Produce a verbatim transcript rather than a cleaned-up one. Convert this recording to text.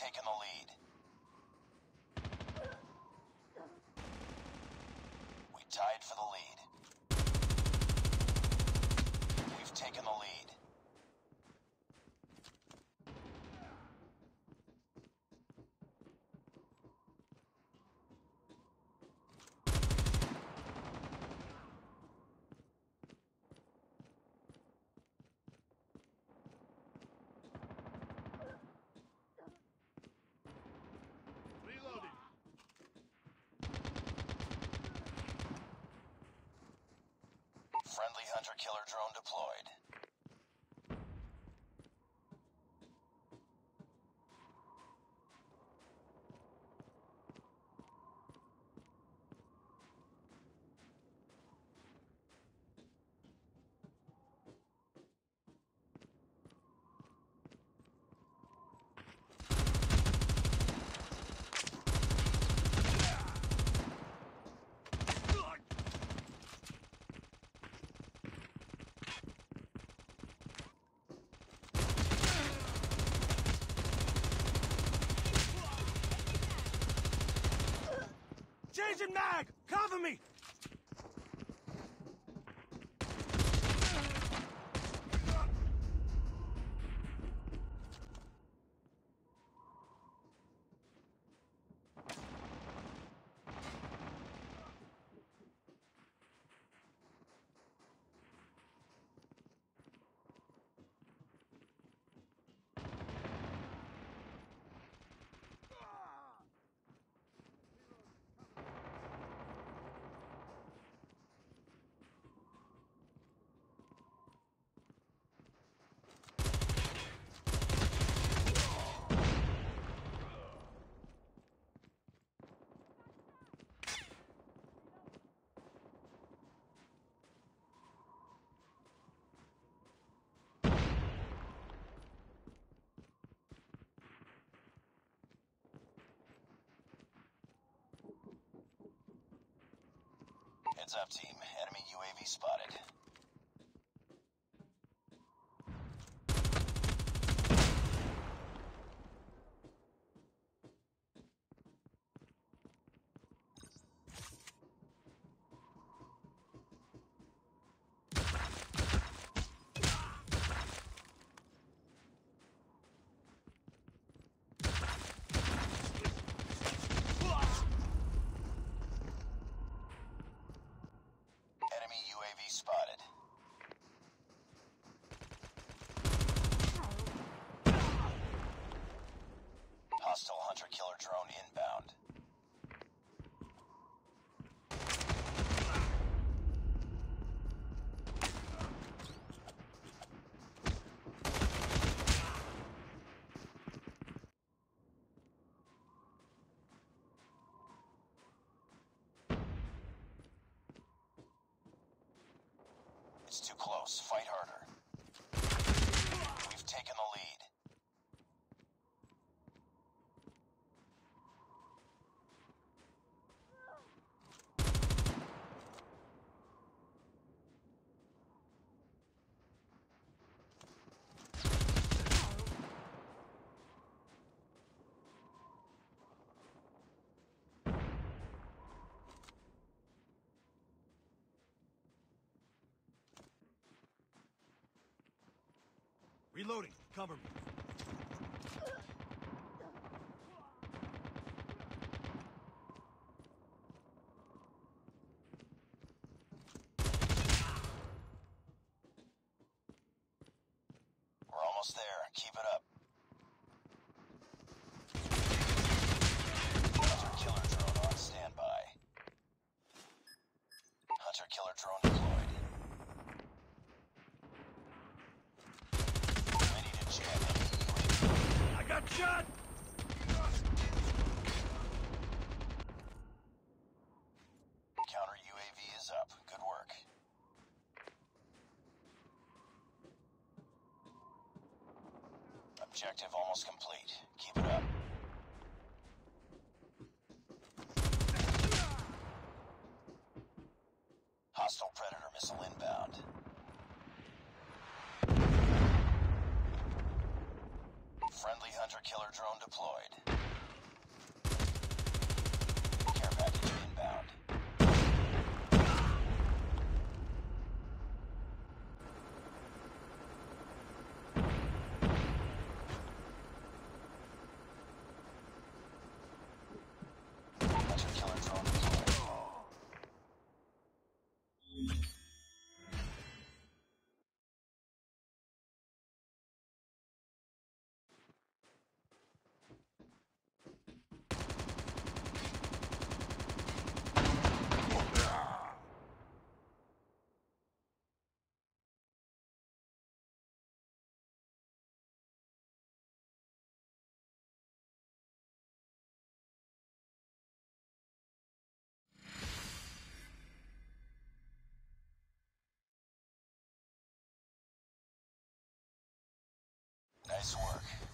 taken the lead. We tied for the lead. We've taken the lead. Reloading. Friendly hunter-killer drone deployed. Changing mag! Cover me! Heads up, team. Enemy U A V spotted. Enemy U A V spotted. Hostile hunter-killer drone inbound. It's too close. Fight harder. We've taken the lead. Reloading. Cover me. We're almost there. Keep it up. Hunter-killer drone on standby. Hunter-killer drone deployed. We need to jam. I got shot! Counter U A V is up. Good work. Objective almost complete. Keep it up. Hostile Predator missile inbound. Friendly hunter-killer drone deployed. Care package inbound. Hunter-killer drone deployed. Nice work.